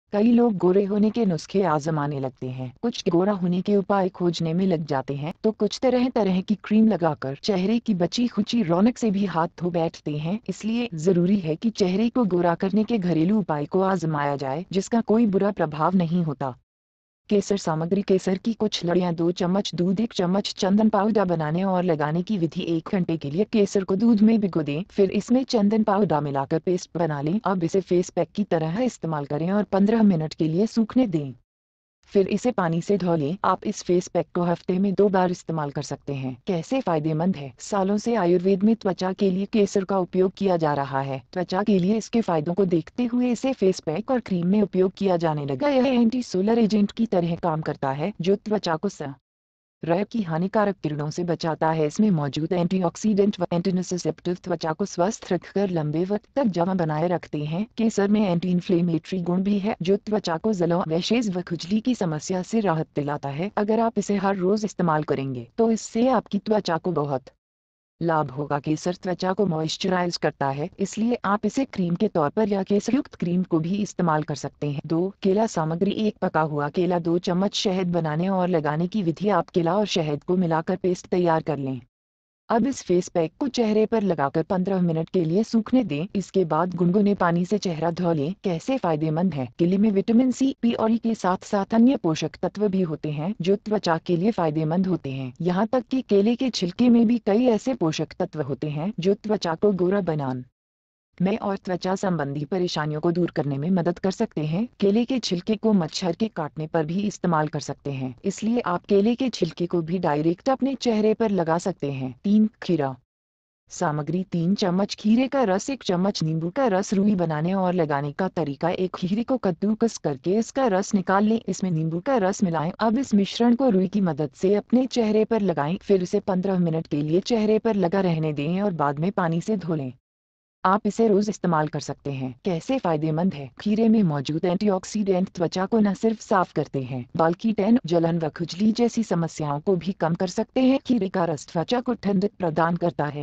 कई लोग गोरे होने के नुस्खे आजमाने लगते हैं, कुछ गोरा होने के उपाय खोजने में लग जाते हैं, तो कुछ तरह तरह की क्रीम लगाकर चेहरे की बची खुची रौनक से भी हाथ धो बैठते हैं। इसलिए जरूरी है कि चेहरे को गोरा करने के घरेलू उपाय को आजमाया जाए, जिसका कोई बुरा प्रभाव नहीं होता। केसर सामग्री: केसर की कुछ लड़ियां, 2 चम्मच दूध, 1 चम्मच चंदन पाउडर। बनाने और लगाने की विधि: 1 घंटे के लिए केसर को दूध में भिगो दें, फिर इसमें चंदन पाउडर मिलाकर पेस्ट बना लें। अब इसे फेस पैक की तरह इस्तेमाल करें और 15 मिनट के लिए सूखने दें। फिर इसे पानी से धो लें। आप इस फेस पैक को हफ्ते में 2 बार इस्तेमाल कर सकते हैं। कैसे फायदेमंद है? सालों से आयुर्वेद में त्वचा के लिए केसर का उपयोग किया जा रहा है। त्वचा के लिए इसके फायदों को देखते हुए इसे फेस पैक और क्रीम में उपयोग किया जाने लगा। यह एंटी सोलर एजेंट की तरह काम करता है, जो त्वचा को सूर्य की हानिकारक किरणों से बचाता है। इसमें मौजूद एंटीऑक्सीडेंट व एंटीनसेप्टिव त्वचा को स्वस्थ रखकर लंबे वक्त तक जमा बनाए रखते हैं। केसर में एंटी इन्फ्लेमेटरी गुण भी है, जो त्वचा को जलन, रैशेज व खुजली की समस्या से राहत दिलाता है। अगर आप इसे हर रोज इस्तेमाल करेंगे तो इससे आपकी त्वचा को बहुत लाभ होगा। केसर त्वचा को मॉइस्चराइज करता है, इसलिए आप इसे क्रीम के तौर पर या केसर युक्त क्रीम को भी इस्तेमाल कर सकते हैं। 2 केला सामग्री: 1 पका हुआ केला, 2 चम्मच शहद। बनाने और लगाने की विधि: आप केला और शहद को मिलाकर पेस्ट तैयार कर लें। अब इस फेस पैक को चेहरे पर लगाकर 15 मिनट के लिए सूखने दें। इसके बाद गुनगुने पानी से चेहरा धो लें। कैसे फायदेमंद है? केले में विटामिन सी, पी और ई के साथ साथ अन्य पोषक तत्व भी होते हैं, जो त्वचा के लिए फायदेमंद होते हैं। यहाँ तक कि केले के छिलके में भी कई ऐसे पोषक तत्व होते हैं जो त्वचा को गोरा बनाने में और त्वचा संबंधी परेशानियों को दूर करने में मदद कर सकते हैं। केले के छिलके को मच्छर के काटने पर भी इस्तेमाल कर सकते हैं, इसलिए आप केले के छिलके को भी डायरेक्ट अपने चेहरे पर लगा सकते हैं। 3 खीरा सामग्री: 3 चम्मच खीरे का रस, 1 चम्मच नींबू का रस। रूई बनाने और लगाने का तरीका: 1 खीरे को कद्दूकस करके इसका रस निकाल लें, इसमें नींबू का रस मिलाएं। अब इस मिश्रण को रुई की मदद से अपने चेहरे पर लगाएं, फिर इसे 15 मिनट के लिए चेहरे पर लगा रहने दें और बाद में पानी से धो लें। आप इसे रोज इस्तेमाल कर सकते हैं। कैसे फायदेमंद है? खीरे में मौजूद एंटीऑक्सीडेंट त्वचा को न सिर्फ साफ करते हैं, बल्कि टैन, जलन व खुजली जैसी समस्याओं को भी कम कर सकते हैं। खीरे का रस त्वचा को ठंडक प्रदान करता है।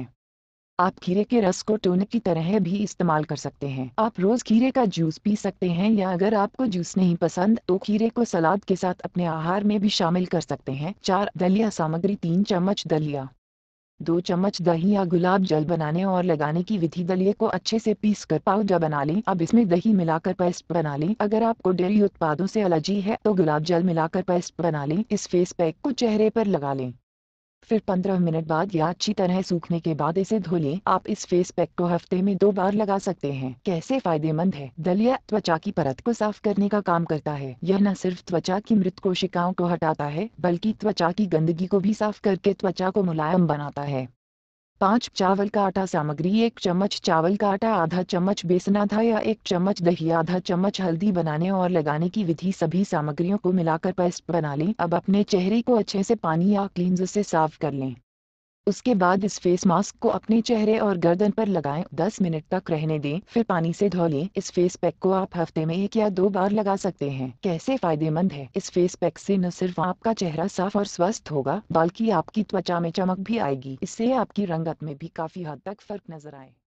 आप खीरे के रस को टोनिक की तरह भी इस्तेमाल कर सकते हैं। आप रोज खीरे का जूस पी सकते हैं, या अगर आपको जूस नहीं पसंद तो खीरे को सलाद के साथ अपने आहार में भी शामिल कर सकते हैं। 4 दलिया सामग्री: 3 चम्मच दलिया, 2 चम्मच दही या गुलाब जल। बनाने और लगाने की विधि: दलिये को अच्छे से पीसकर पाउडर बना लें। अब इसमें दही मिलाकर पेस्ट बना लें। अगर आपको डेयरी उत्पादों से एलर्जी है तो गुलाब जल मिलाकर पेस्ट बना लें। इस फेस पैक को चेहरे पर लगा लें, फिर 15 मिनट बाद या अच्छी तरह सूखने के बाद इसे धो लें। आप इस फेस पैक को हफ्ते में 2 बार लगा सकते हैं। कैसे फायदेमंद है? दलिया त्वचा की परत को साफ करने का काम करता है। यह न सिर्फ त्वचा की मृत कोशिकाओं को हटाता है, बल्कि त्वचा की गंदगी को भी साफ करके त्वचा को मुलायम बनाता है। 5 चावल का आटा सामग्री: 1 चम्मच चावल का आटा, आधा चम्मच बेसन, आधा या 1 चम्मच दही, आधा चम्मच हल्दी। बनाने और लगाने की विधि: सभी सामग्रियों को मिलाकर पेस्ट बना लें। अब अपने चेहरे को अच्छे से पानी या क्लींजर से साफ कर लें। उसके बाद इस फेस मास्क को अपने चेहरे और गर्दन पर लगाएं, 10 मिनट तक रहने दें, फिर पानी से धो लें। इस फेस पैक को आप हफ्ते में 1 या 2 बार लगा सकते हैं। कैसे फायदेमंद है? इस फेस पैक से न सिर्फ आपका चेहरा साफ और स्वस्थ होगा, बल्कि आपकी त्वचा में चमक भी आएगी। इससे आपकी रंगत में भी काफी हद तक फर्क नजर आए।